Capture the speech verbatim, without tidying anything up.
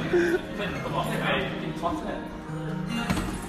ก็บอกไปกินช็อตแหละ